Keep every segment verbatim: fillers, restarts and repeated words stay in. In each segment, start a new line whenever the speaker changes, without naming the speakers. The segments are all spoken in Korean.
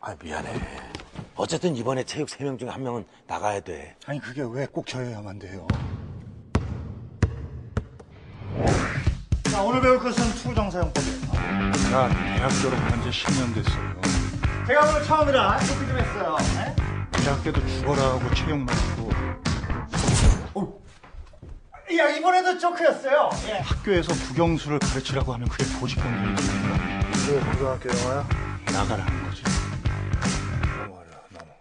아, 미안해. 어쨌든 이번에 체육 세 명 중 한 명은 나가야 돼.
아니 그게 왜 꼭 저여야만 돼요? 자, 오늘 배울 것은 투정사용법이에요. 나 대학 졸업한 지 십 년 됐어요. 제가 오늘 처음이라 토크 좀 했어요. 네? 대학 때도 죽어라 하고 체육 맞고. 어. 야, 이번에도 조크였어요. 예. 학교에서 국영수를 가르치라고 하면 그게 보직공격이거든요. 왜 고등학교 영화야? 나가라는 거지. 넘어가라, 넘어.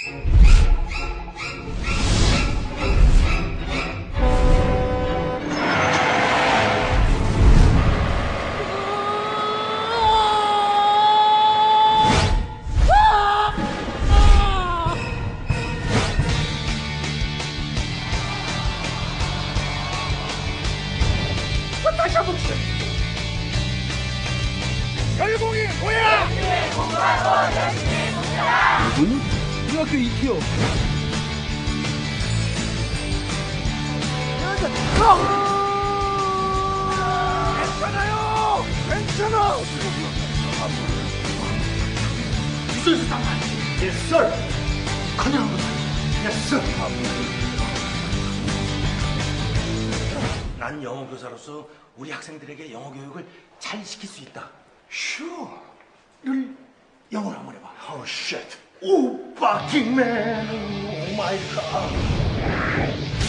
다시 한번 주세요. 열공이 뭐야?
누구니? 우리 학교 이티요.
괜찮아요. 괜찮아. 있어서 상관. Yes, sir. 그냥 Yes, sir.
난 영어 교사로서 우리 학생들에게 영어 교육을 잘 시킬 수 있다.
Sure.
를 영어로 한번 해봐.
Oh shit. 오, fucking man. Oh my god.